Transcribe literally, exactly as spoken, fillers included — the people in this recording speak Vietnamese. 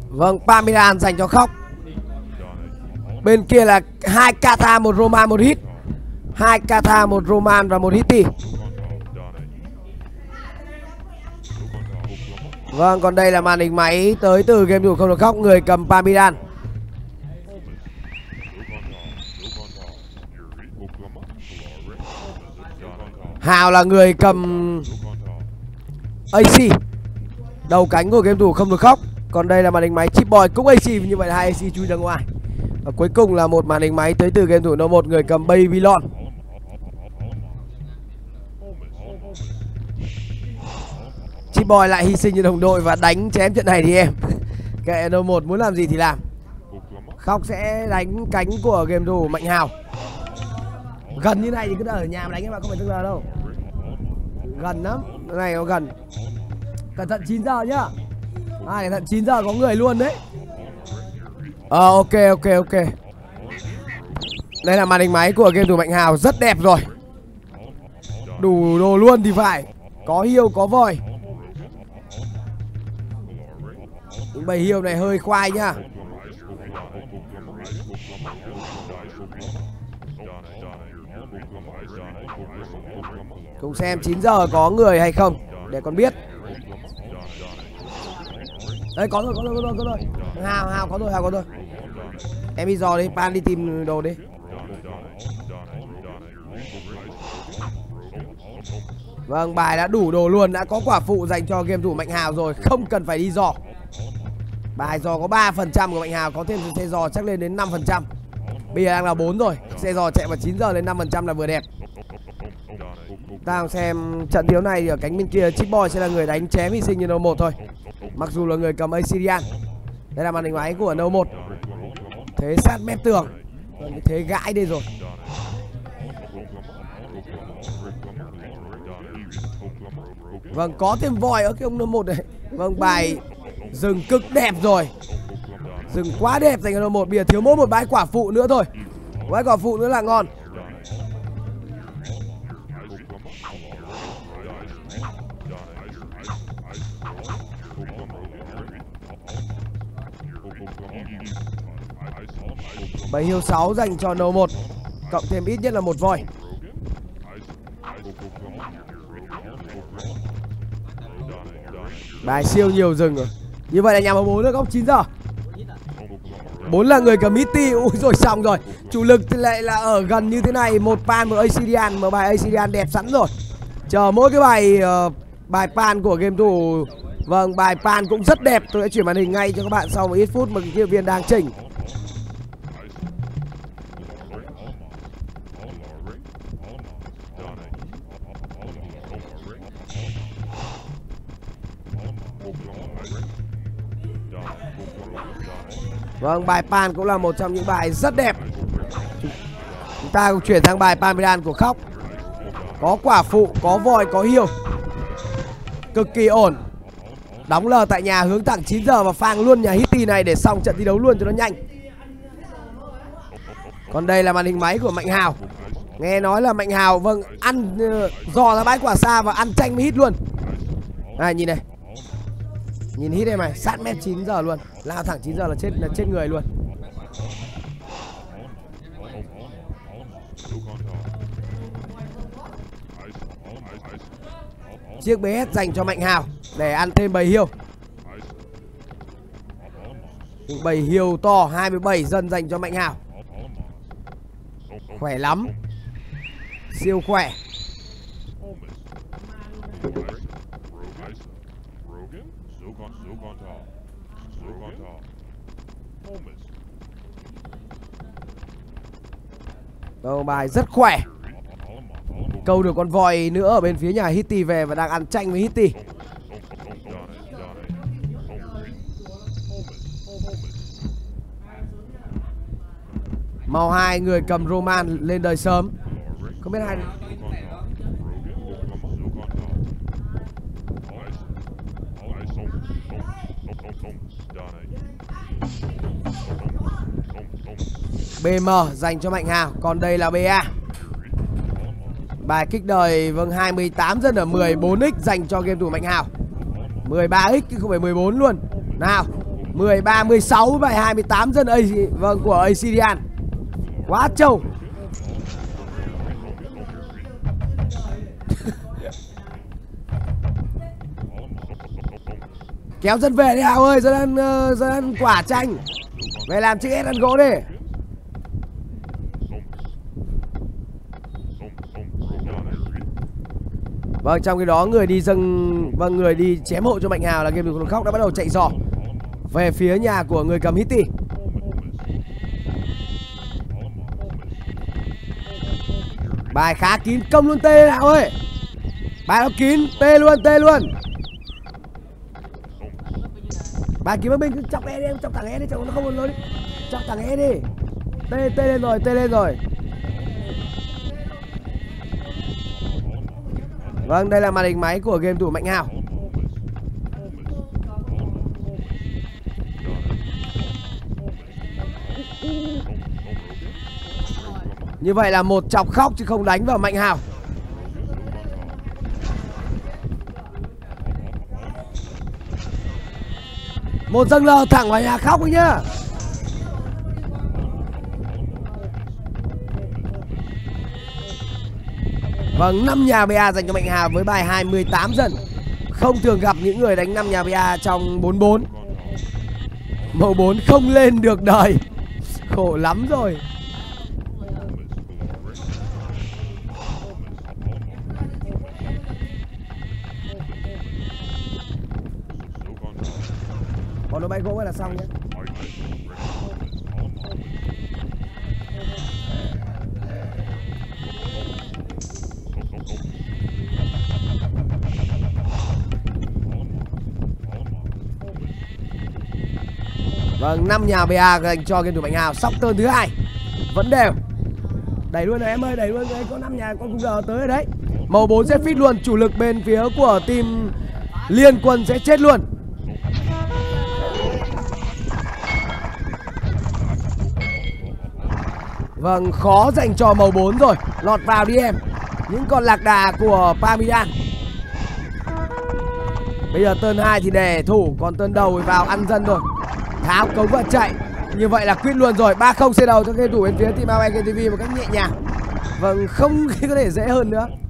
Vâng, Parmesan dành cho Khóc. Bên kia là hai Kata, một Roman, một hit. Hai Kata, một Roman và một Hitty. Vâng, còn đây là màn hình máy tới từ game thủ không được khóc, người cầm Parmesan. Hào là người cầm a xê, đầu cánh của game thủ không được khóc. Còn đây là màn hình máy Chip Boy cũng a xê, như vậy là hai a xê chui ra ngoài. Và cuối cùng là một màn hình máy tới từ game thủ No một, người cầm Babylon. Chip Boy lại hy sinh như đồng đội và đánh chém trận này thì em. Kệ No một muốn làm gì thì làm. Khóc sẽ đánh cánh của game thủ Mạnh Hào. Gần như này thì cứ ở nhà mà đánh các bạn, không phải tức là đâu. Gần lắm, cái này nó gần. Cẩn thận chín giờ nhá. À, cẩn thận chín giờ có người luôn đấy. Ờ à, ok ok ok. Đây là màn hình máy của game thủ Mạnh Hào, rất đẹp rồi. Đủ đồ luôn thì phải. Có hiêu có voi. Những bầy hiêu này hơi khoai nhá. Cùng xem chín giờ có người hay không để con biết. Đây có rồi, có rồi, có rồi, có rồi. Hào, Hào có rồi, Hào có rồi. Em đi dò đi, Pan đi tìm đồ đi. Vâng, bài đã đủ đồ luôn, đã có quả phụ dành cho game thủ Mạnh Hào rồi, không cần phải đi dò. Bài dò có ba phần trăm của Mạnh Hào, có thêm xe dò chắc lên đến năm phần trăm. Bây giờ đang là bốn rồi, xe dò chạy vào chín giờ lên năm phần trăm là vừa đẹp. Ta xem trận đấu này thì ở cánh bên kia Chip Boy sẽ là người đánh chém hy sinh như No một thôi. Mặc dù là người cầm Assyrian. Đây là màn hình máy của No một. Thế sát mép tường. Thế gãi đây rồi. Vâng, có thêm voi ở cái ông No một này. Vâng, bài rừng cực đẹp rồi. Rừng quá đẹp dành cho No một. Bây giờ thiếu mỗi một bãi quả phụ nữa thôi. Bãi quả phụ nữa là ngon. Bầy hiêu sáu dành cho No một, cộng thêm ít nhất là một voi. Bài siêu nhiều rừng rồi. Như vậy là nhà bốn nữa, góc chín giờ. Bốn là người cầm Hitty. Ui rồi xong rồi. Chủ lực thì lại là ở gần như thế này. Một pan, một Assyrian. Mà bài Assyrian đẹp sẵn rồi. Chờ mỗi cái bài uh, bài pan của game thủ. Vâng, bài pan cũng rất đẹp. Tôi sẽ chuyển màn hình ngay cho các bạn sau một ít phút mà kỹ viên đang chỉnh. Vâng, bài pan cũng là một trong những bài rất đẹp. Chúng ta cũng chuyển sang bài Parmesan của Khóc. Có quả phụ, có voi, có hiêu. Cực kỳ ổn. Đóng lờ tại nhà hướng thẳng chín giờ và phang luôn nhà Hitty này để xong trận thi đấu luôn cho nó nhanh. Còn đây là màn hình máy của Mạnh Hào. Nghe nói là Mạnh Hào vâng ăn uh, dò ra bãi quả xa và ăn tranh với hit luôn. Này nhìn này. Nhìn hit đây mày, sát mét chín giờ luôn. Lao thẳng chín giờ là chết là chết người luôn. Chiếc bê ét dành cho Mạnh Hào để ăn thêm bầy hiêu. Bầy hiêu to hai mươi bảy dân dành cho Mạnh Hào. Khỏe lắm. Siêu khỏe. Đầu bài rất khỏe. Câu được con voi nữa ở bên phía nhà Hitty về và đang ăn tranh với Hitty. Màu hai người cầm Roman lên đời sớm. Không biết hai bê em dành cho Mạnh Hào. Còn đây là bê a. Bài kích đời vâng hai mươi tám dân ở mười bốn x dành cho game thủ Mạnh Hào. mười ba x chứ không phải mười bốn luôn. Nào, mười ba, mười sáu và hai mươi tám dân A, vâng, của Acidian. Quá trâu. Kéo dân về đi Hào ơi, dân ăn, uh, dân ăn quả chanh. Về làm chiếc ép ăn gỗ đi. Vâng, trong khi đó người đi dâng, vâng, người đi chém hộ cho Mạnh Hào là game thủ khóc đã bắt đầu chạy dò về phía nhà của người cầm Hitty. Bài khá kín, công luôn tê nào ơi. Bài nó kín, tê luôn, tê luôn. Bài kiếm binh cứ chọc e đi, chọc thẳng e đi, chọc nó không còn lối đi. Chọc thẳng e đi. Tê, tê lên rồi, tê lên rồi. Vâng, đây là màn hình máy của game thủ Mạnh Hào. Như vậy là một chọc khóc chứ không đánh vào Mạnh Hào. Một dâng lờ thẳng vào nhà khóc ấy nhá. Vâng, năm nhà bê a dành cho Mạnh Hào với bài hai mươi tám dần. Không thường gặp những người đánh năm nhà bê a trong bốn bốn. Màu bốn không lên được đời. Khổ lắm rồi. Còn nó bay gỗ là xong nhé. Vâng, năm nhà bê a dành cho game thủ Mạnh Hào. Sóc tơn thứ hai vẫn đều. Đẩy luôn rồi em ơi, đẩy luôn rồi. Có năm nhà, con khung giờ tới rồi đấy. Màu bốn sẽ fit luôn. Chủ lực bên phía của team Liên Quân sẽ chết luôn. Vâng, khó dành cho màu bốn rồi. Lọt vào đi em. Những con lạc đà của Parmesan. Bây giờ turn hai thì để thủ. Còn turn đầu thì vào ăn dân rồi. Tháo cống và chạy. Như vậy là quyết luôn rồi. Ba không xe đầu cho game thủ bên phía team a o e Game ti vi một cách nhẹ nhàng. Vâng, không có thể dễ hơn nữa.